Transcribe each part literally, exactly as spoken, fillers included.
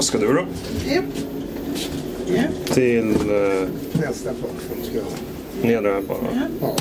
ska du då? Japp. Japp. Till eh, Nästa plattform ska jag ha. nedre här bara. Ja.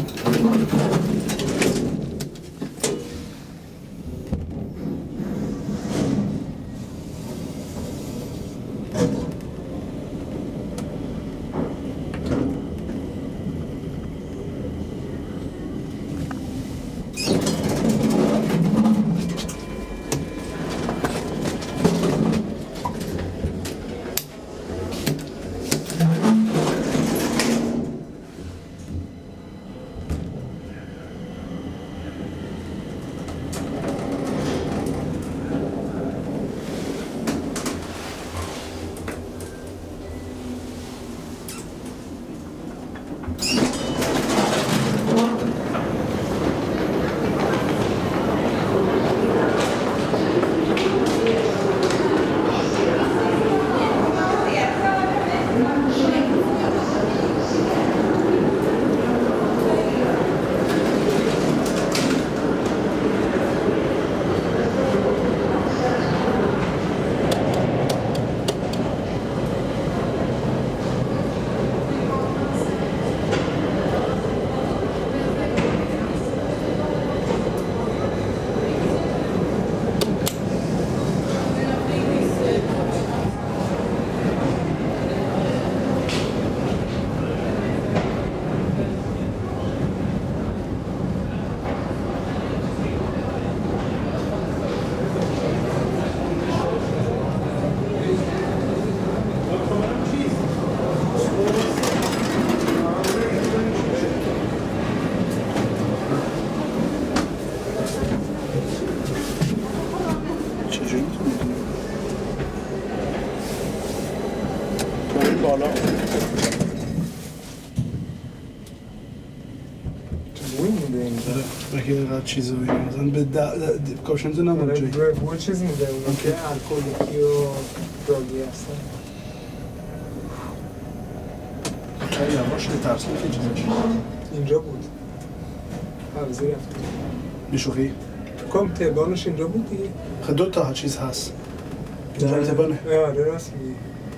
بالا مونده اینجا بگه اینقدر چیزا بگیم مثلا به کاشنزه نمون جایی بول چیز میده اون که الکلیکی و داگی هستن خیلی یواش نترسون که چیزش اینجا بود حوزی رفتیم بیشوخی کم تبانش اینجا بود دیگه خیلی دو تا چیز هست اینجا تبانه آره راست میگی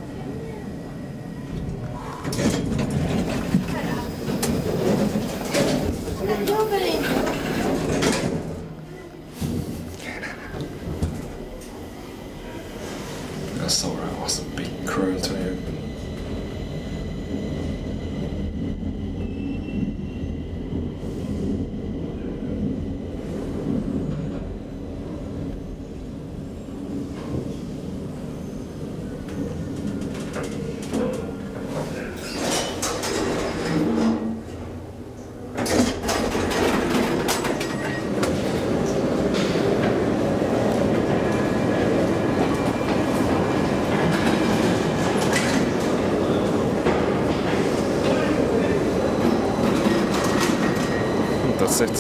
Jag sa det var så big cruelty. That's it.